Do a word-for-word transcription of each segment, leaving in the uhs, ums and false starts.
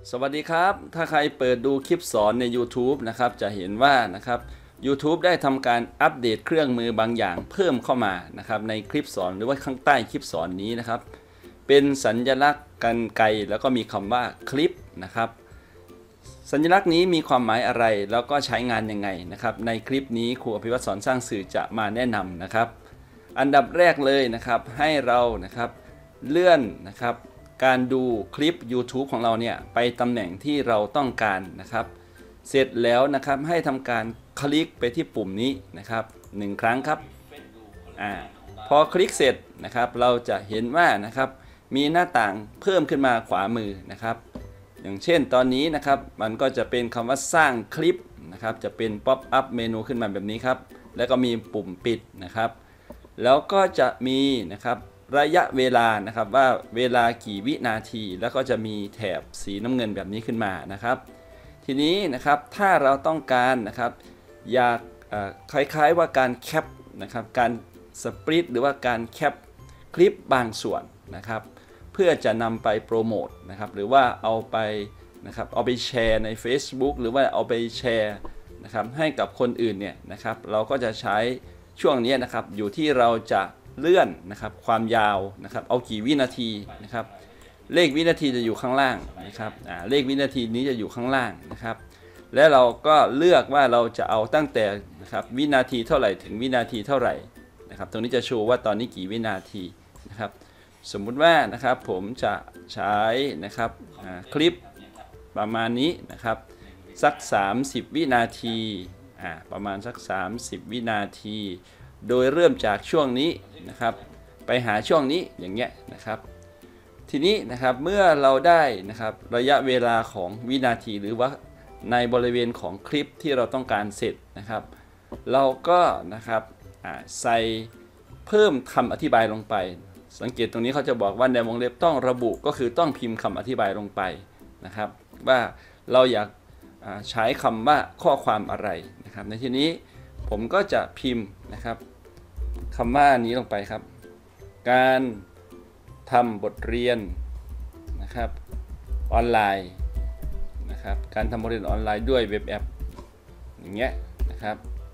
สวัสดีครับถ้าใครเปิดดูคลิปสอนใน YouTube นะครับจะเห็นว่านะครับ YouTube ได้ทำการอัปเดตเครื่องมือบางอย่างเพิ่มเข้ามานะครับในคลิปสอนหรือว่าข้างใต้คลิปสอนนี้นะครับเป็นสัญลักษณ์กรรไกรแล้วก็มีคำว่าคลิปนะครับสัญลักษณ์นี้มีความหมายอะไรแล้วก็ใช้งานยังไงนะครับในคลิปนี้ครูอภิวัตรสอนสร้างสื่อจะมาแนะนำนะครับอันดับแรกเลยนะครับให้เรานะครับเลื่อนนะครับการดูคลิป YouTube ของเราเนี่ยไปตำแหน่งที่เราต้องการนะครับเสร็จแล้วนะครับให้ทำการคลิกไปที่ปุ่มนี้นะครับหนึ่งครั้งครับอ่าพอคลิกเสร็จนะครับเราจะเห็นว่านะครับมีหน้าต่างเพิ่มขึ้นมาขวามือนะครับอย่างเช่นตอนนี้นะครับมันก็จะเป็นคำว่าสร้างคลิปนะครับจะเป็นป๊อปอัพเมนูขึ้นมาแบบนี้ครับแล้วก็มีปุ่มปิดนะครับแล้วก็จะมีนะครับระยะเวลานะครับว่าเวลากี่วินาทีแล้วก็จะมีแถบสีน้ำเงินแบบนี้ขึ้นมานะครับทีนี้นะครับถ้าเราต้องการนะครับอยากคล้ายๆว่าการแคปนะครับการสปริตหรือว่าการแคปคลิปบางส่วนนะครับเพื่อจะนำไปโปรโมทนะครับหรือว่าเอาไปนะครับเอาไปแชร์ใน Facebook หรือว่าเอาไปแชร์นะครับให้กับคนอื่นเนี่ยนะครับเราก็จะใช้ช่วงนี้นะครับอยู่ที่เราจะเลื่อนนะครับความยาวนะครับเอากี่วินาทีนะครับเลขวินาทีจะอยู่ข้างล่างนะครับอ่าเลขวินาทีนี้จะอยู่ข้างล่างนะครับและเราก็เลือกว่าเราจะเอาตั้งแต่นะครับวินาทีเท่าไหร่ถึงวินาทีเท่าไหร่นะครับตรงนี้จะโชว์ว่าตอนนี้กี่วินาทีนะครับสมมุติว่านะครับผมจะใช้นะครับคลิปประมาณนี้นะครับสักสามสิบวินาทีอ่าประมาณสักสามสิบวินาทีโดยเริ่มจากช่วงนี้นะครับไปหาช่วงนี้อย่างเงี้ยนะครับทีนี้นะครับเมื่อเราได้นะครับระยะเวลาของวินาทีหรือว่าในบริเวณของคลิปที่เราต้องการเสร็จนะครับเราก็นะครับใส่เพิ่มคำอธิบายลงไปสังเกตตรงนี้เขาจะบอกว่าในวงเล็บต้องระบุก็คือต้องพิมพ์คำอธิบายลงไปนะครับว่าเราอยากใช้คำว่าข้อความอะไรนะครับในที่นี้ผมก็จะพิมพ์นะครับคำว่านี้ลงไปครับการทำบทเรียนนะครับออนไลน์นะครับการทำบทเรียนออนไลน์ด้วยเว็บแอปอย่างเงี้ยนะครับ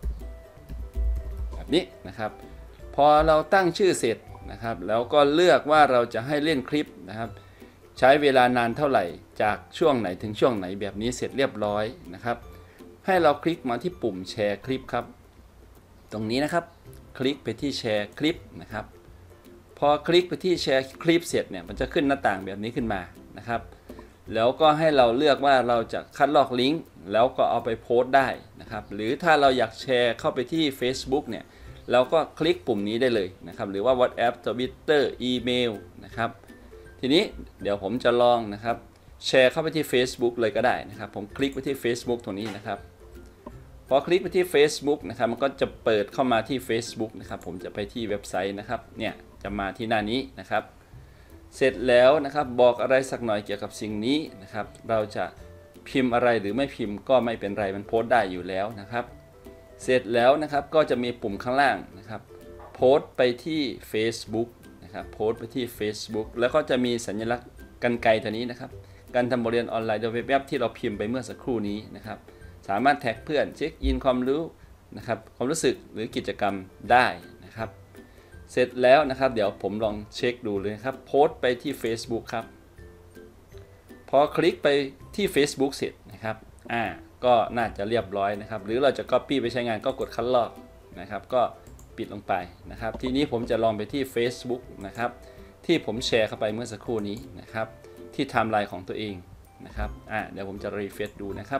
แบบนี้นะครับพอเราตั้งชื่อเสร็จนะครับแล้วก็เลือกว่าเราจะให้เล่นคลิปนะครับใช้เวลานานเท่าไหร่จากช่วงไหนถึงช่วงไหนแบบนี้เสร็จเรียบร้อยนะครับให้เราคลิกมาที่ปุ่มแชร์คลิปครับตรงนี้นะครับคลิกไปที่แชร์คลิปนะครับพอคลิกไปที่แชร์คลิปเสร็จเนี่ยมันจะขึ้นหน้าต่างแบบนี้ขึ้นมานะครับแล้วก็ให้เราเลือกว่าเราจะคัดลอกลิงก์แล้วก็เอาไปโพสต์ได้นะครับหรือถ้าเราอยากแชร์เข้าไปที่ Facebook เนี่ยเราก็คลิกปุ่มนี้ได้เลยนะครับหรือว่า WhatsApp Twitter อีเมลนะครับทีนี้เดี๋ยวผมจะลองนะครับแชร์เข้าไปที่ Facebook เลยก็ได้นะครับผมคลิกไปที่ Facebook ตรงนี้นะครับพอคลิกไปที่ Facebook นะครับมันก็จะเปิดเข้ามาที่ Facebook นะครับผมจะไปที่เว็บไซต์นะครับเนี่ยจะมาที่หน้านี้นะครับเสร็จแล้วนะครับบอกอะไรสักหน่อยเกี่ยวกับสิ่งนี้นะครับเราจะพิมพ์อะไรหรือไม่พิมพ์ก็ไม่เป็นไรมันโพสต์ได้อยู่แล้วนะครับเสร็จแล้วนะครับก็จะมีปุ่มข้างล่างนะครับโพสต์ไปที่ Facebook นะครับโพสต์ไปที่ Facebook แล้วก็จะมีสัญลักษณ์กรรไกรตัวนี้นะครับการทำบทเรียนออนไลน์โดยเว็บแอปที่เราพิมพ์ไปเมื่อสักครู่นี้นะครับสามารถแท็กเพื่อนเช็คอินความรู้นะครับความรู้สึกหรือกิจกรรมได้นะครับเสร็จแล้วนะครับเดี๋ยวผมลองเช็คดูเลยครับโพสต์ไปที่ Facebook ครับพอคลิกไปที่ Facebook เสร็จนะครับอ่าก็น่าจะเรียบร้อยนะครับหรือเราจะ Copy ไปใช้งานก็กดคัดลอกนะครับก็ปิดลงไปนะครับทีนี้ผมจะลองไปที่ Facebook นะครับที่ผมแชร์เข้าไปเมื่อสักครู่นี้นะครับที่ไทม์ไลน์ของตัวเองนะครับอ่าเดี๋ยวผมจะรีเฟรชดูนะครับ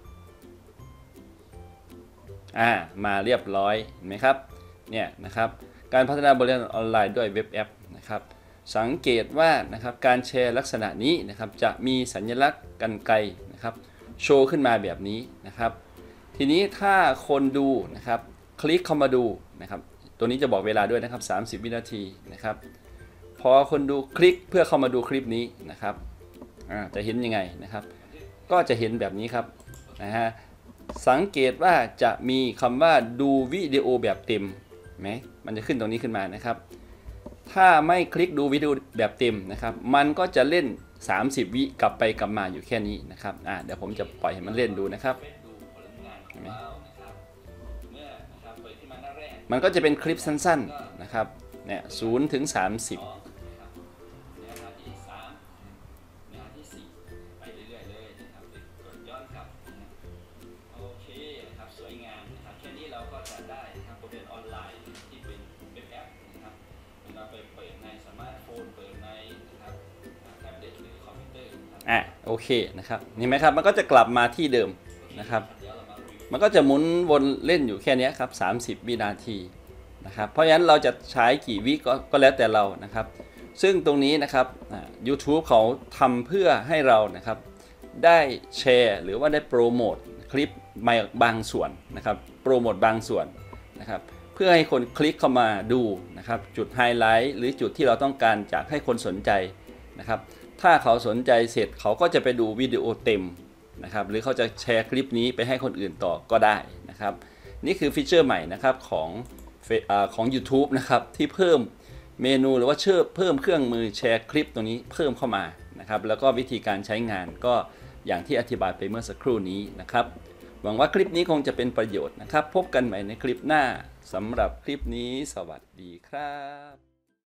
อ่ามาเรียบร้อยเห็นไหมครับเนี่ยนะครับการพัฒนาบทเรียนออนไลน์ด้วยเว็บแอปนะครับสังเกตว่านะครับการแชร์ลักษณะนี้นะครับจะมีสัญลักษณ์กรรไกรนะครับโชว์ขึ้นมาแบบนี้นะครับทีนี้ถ้าคนดูนะครับคลิกเข้ามาดูนะครับตัวนี้จะบอกเวลาด้วยนะครับสามสิบวินาทีนะครับพอคนดูคลิกเพื่อเข้ามาดูคลิปนี้นะครับอ่าจะเห็นยังไงนะครับก็จะเห็นแบบนี้ครับนะฮะสังเกตว่าจะมีคำว่าดูวิดีโอแบบเต็มไหมมันจะขึ้นตรงนี้ขึ้นมานะครับถ้าไม่คลิกดูวิดีโอแบบเต็มนะครับมันก็จะเล่นสามสิบวิกลับไปกลับมาอยู่แค่นี้นะครับอ่าเดี๋ยวผมจะปล่อยให้มันเล่นดูนะครับมันก็จะเป็นคลิปสั้นๆนะครับเนี่ยศูนย์ถึงสามสิบอ่ะโอเคนะครับเห็นไหมครับมันก็จะกลับมาที่เดิมนะครับมันก็จะหมุนวนเล่นอยู่แค่นี้ครับสามสิบวินาทีนะครับเพราะฉะนั้นเราจะใช้กี่วิก็ก็แล้วแต่เรานะครับซึ่งตรงนี้นะครับ YouTube เขาทำเพื่อให้เรานะครับได้แชร์หรือว่าได้โปรโมทคลิปบางส่วนนะครับโปรโมทบางส่วนนะครับเพื่อให้คนคลิกเข้ามาดูนะครับจุดไฮไลท์หรือจุดที่เราต้องการจากให้คนสนใจนะครับถ้าเขาสนใจเสร็จเขาก็จะไปดูวิดีโอเต็มนะครับหรือเขาจะแชร์คลิปนี้ไปให้คนอื่นต่อก็ได้นะครับนี่คือฟีเจอร์ใหม่นะครับของของ YouTube นะครับที่เพิ่มเมนูหรือว่าเชื่อเพิ่มเครื่องมือแชร์คลิปตรงนี้เพิ่มเข้ามานะครับแล้วก็วิธีการใช้งานก็อย่างที่อธิบายไปเมื่อสักครู่นี้นะครับหวังว่าคลิปนี้คงจะเป็นประโยชน์นะครับพบกันใหม่ในคลิปหน้าสำหรับคลิปนี้สวัสดีครับ